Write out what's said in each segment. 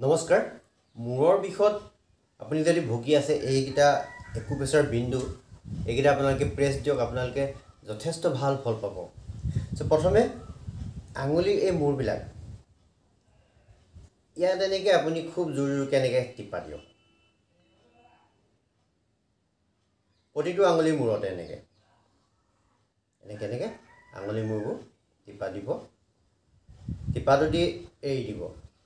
নমস্কাৰ মূৰৰ বিষত আপুনি যদি ভুগি আছে এইকেইটা একুপ্ৰেছাৰ বিন্দু এইকেইটা আপোনালোকে প্ৰেছ দিয়ক আপোনালোকে যথেষ্ট ভাল ফল পাব প্ৰথমে আঙুলিৰ এই মূৰবিলাক ইয়াত এনেকৈ আপুনি খুব জোৰ জোৰকৈ এনেকৈ টিপা দিয়ক প্ৰতিটো আঙুলিৰ মূৰতে এনেকৈ আঙুলিৰ মূৰবোৰ টিপা দিব টিপাটো দি এৰি দিব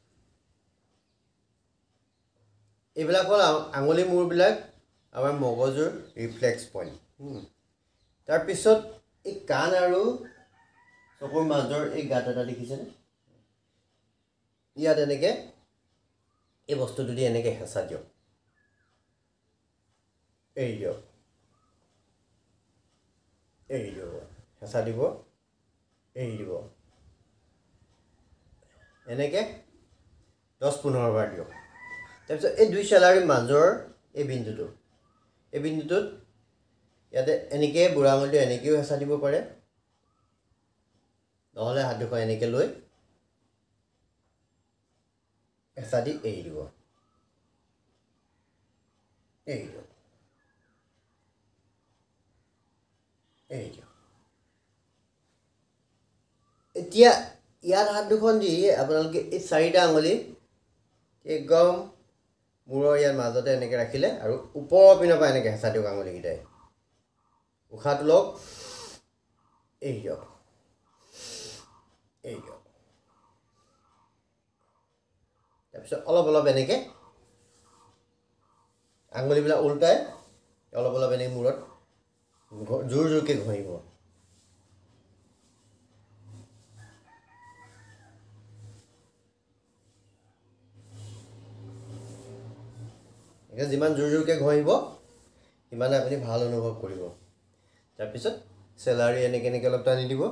এইবিলাক হ'ল আঙুলিৰ মূৰবিলাক আমাৰ মগজুৰ ৰিফ্লেক্স পইণ্ট তাৰপিছত এই কাণ আৰু চকুৰ মাজৰ এই গাঁত এটা দেখিছেনে ইয়াত এনেকৈ এই বস্তুটো দি এনেকৈ হেঁচা দিয়ক এৰি দিয়ক হেঁচা দিব এৰি দিব এনেকৈ 10-15 বাৰ দিয়ক তাৰপিছত এই দুই চেলাউৰীৰ মাজৰ এই বিন্দুটোত ইয়াতে এনেকৈ বুঢ়া আঙুলিটো এনেকৈও হেঁচা দিব পাৰে নহ'লে হাত দুখন এনেকৈ লৈ হেঁচা দি এৰি দিব এতিয়া ইয়াত হাত দুখন দি আপোনালোকে এই চাৰিটা আঙুলি একদম মূৰৰ ইয়াৰ মাজতে এনেকৈ ৰাখিলে আৰু ওপৰৰ পিনৰ পৰা এনেকৈ হেঁচা দিয়ক আঙুলিকেইটাই উশাহটো লওক এৰি দিয়ক তাৰপিছত অলপ এনেকৈ আঙুলিবিলাক উল্টাই অলপ এনেকৈ মূৰত জোৰ জোৰকৈ ঘঁহিব যিমান জোৰ জোৰকৈ ঘঁহিব সিমানে আপুনি ভাল অনুভৱ কৰিব তাৰপিছত চেলাউৰী এনেকৈ অলপ টানি দিব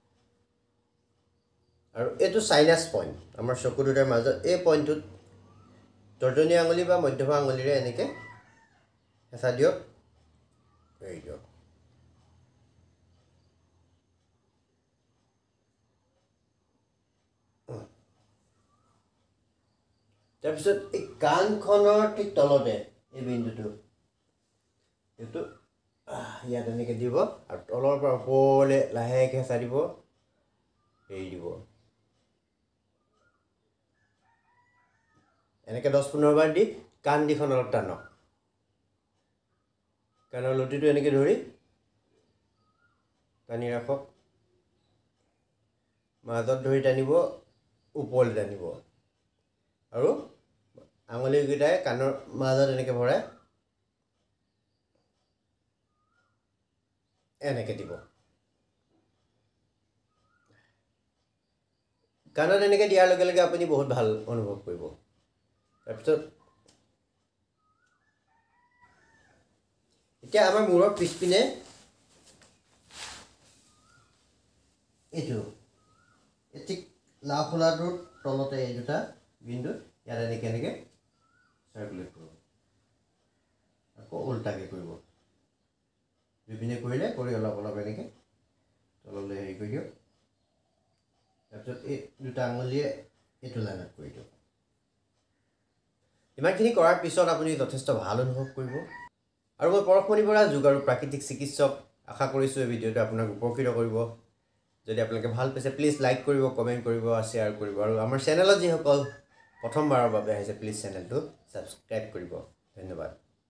আৰু এইটো চাইনাছ পইণ্ট আমাৰ চকু দুটাৰ মাজত এই পইণ্টটোত তৰ্জনী আঙুলি বা মধ্যমা আঙুলিৰে এনেকৈ হেঁচা দিয়ক এৰি দিয়ক তাৰপিছত এই কাণখনৰ ঠিক তলতে এই বিন্দুটো এইটো ইয়াত এনেকৈ দিব আৰু তলৰ পৰা ওপৰলৈ লাহেকৈ হেঁচা দিব এৰি দিব এনেকৈ 10-15 বাৰ দি কাণ দুখন অলপ টানক কাণৰ লুটিটো এনেকৈ ধৰি টানি ৰাখক মাজত ধৰি টানিব ওপৰলৈ টানিব আৰু আঙুলিকেইটাই কাণৰ মাজত এনেকৈ ভৰাই এনেকৈ দিব কাণত এনেকৈ দিয়াৰ লগে লগে আপুনি বহুত ভাল অনুভৱ কৰিব তাৰপিছত এতিয়া আমাৰ মূৰৰ পিছপিনে এইটো ঠিক লাওখোলাটোৰ তলতে এই দুটা বিন্দু ইয়াত এনেকৈ চাৰ্কুলেট কৰিব আকৌ উল্টাকৈ কৰিব দুইপিনে কৰি অলপ এনেকৈ তললৈ হেৰি কৰি দিয়ক তাৰপিছত এই দুটা আঙুলিয়ে এইটো লাইনত কৰি দিয়ক ইমানখিনি কৰাৰ পিছত আপুনি যথেষ্ট ভাল অনুভৱ কৰিব আৰু মই পৰশমণি বৰা যোগ আৰু প্ৰাকৃতিক চিকিৎসক আশা কৰিছোঁ এই ভিডিঅ'টো আপোনাক উপকৃত কৰিব যদি আপোনালোকে ভাল পাইছে প্লিজ লাইক কৰিব কমেণ্ট কৰিব শ্বেয়াৰ কৰিব আৰু আমাৰ চেনেলত যিসকল প্ৰথমবাৰৰ বাবে আহিছে প্লিজ চেনেলটো ছাবস্ক্ৰাইব কৰিব ধন্যবাদ